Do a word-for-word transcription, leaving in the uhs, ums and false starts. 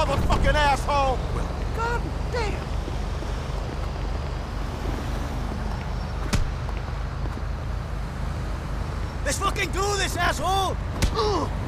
motherfucking asshole! God damn! Let's fucking do this, asshole! Ugh.